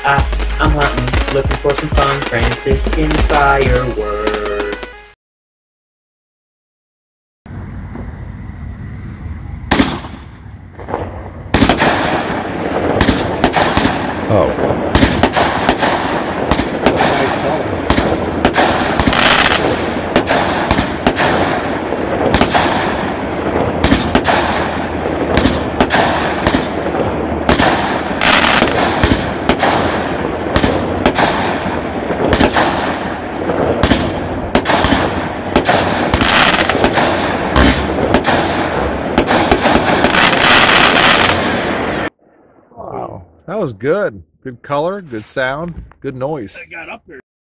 I'm hunting, looking for some fun Franciscan fireworks. Oh. Nice color. Wow, that was good. Good color, good sound, good noise. I got up there.